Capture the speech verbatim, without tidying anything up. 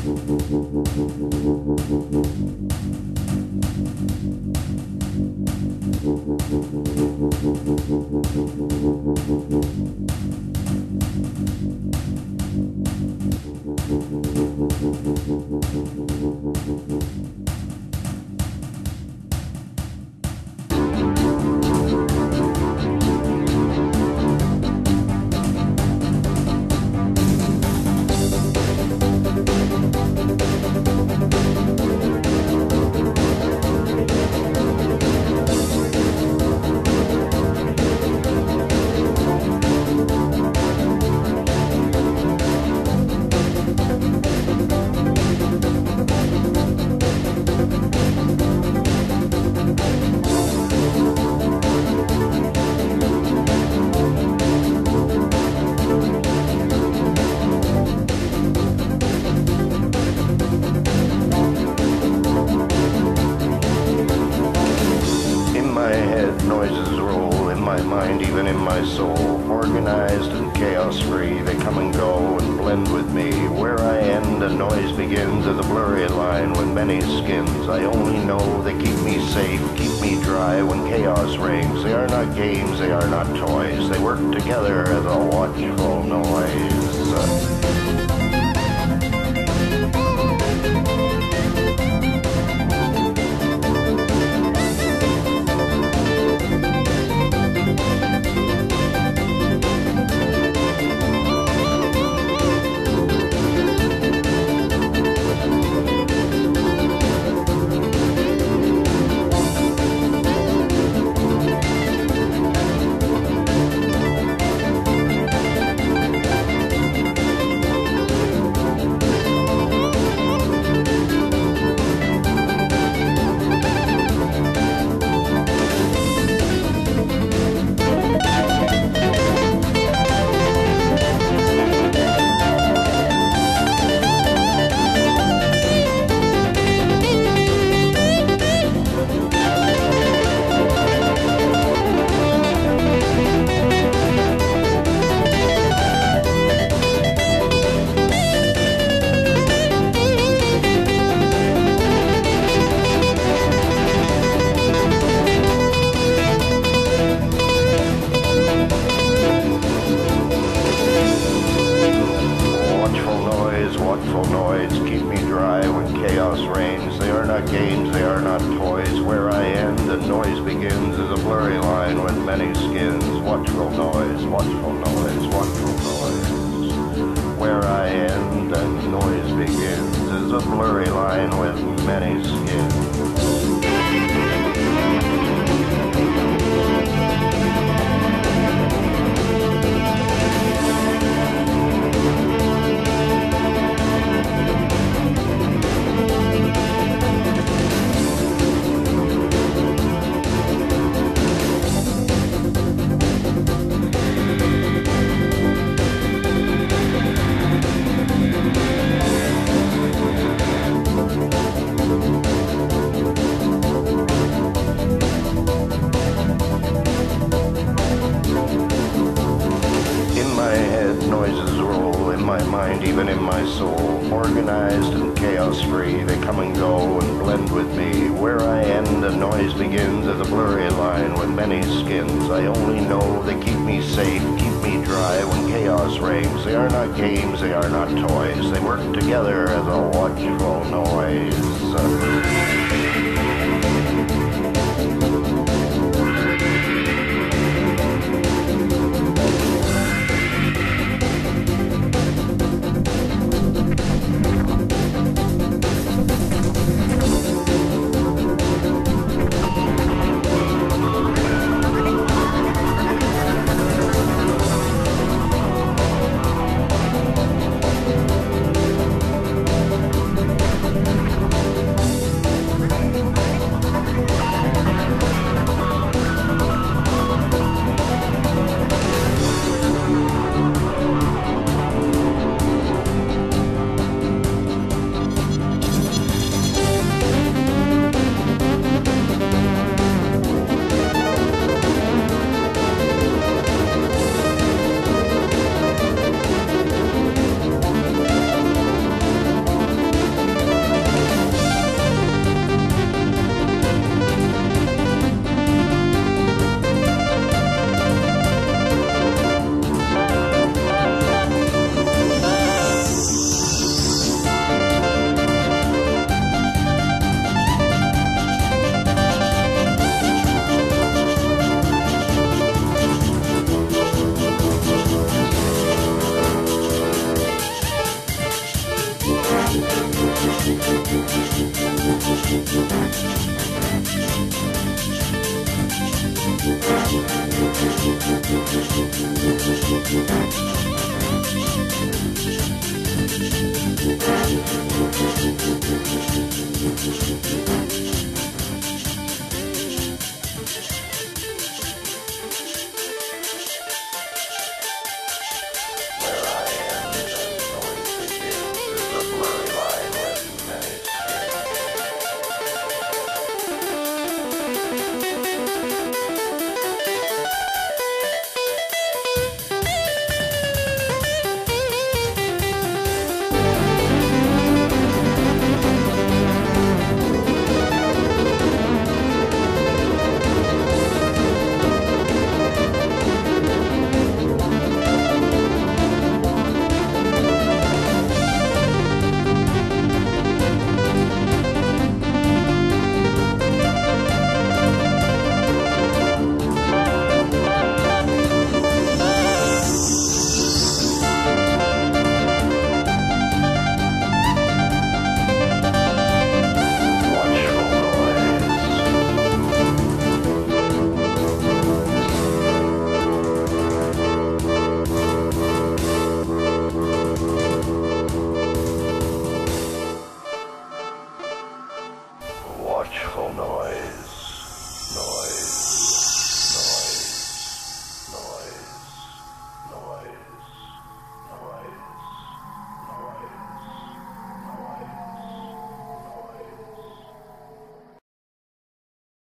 Noises roll in my mind, even in my soul. Organized and chaos-free, they come and go and blend with me. Where I end, a noise begins as a blurry line when many skins. I only know they keep me safe, keep me dry when chaos reigns. They are not games, they are not toys. They work together as a watchful noise. Watchful noise, keep me dry when chaos reigns. They are not games, they are not toys. Where I end, the noise begins as a blurry line with many skins. Watchful noise, watchful noise, watchful noise. Where I end and the noise begins is a blurry line with many skins. Noises roll in my mind, even in my soul. Organized and chaos-free, they come and go and blend with me. Where I end, a noise begins as a blurry line with many skins. I only know they keep me safe, keep me dry when chaos reigns. They are not games, they are not toys. They work together as a watchful noise.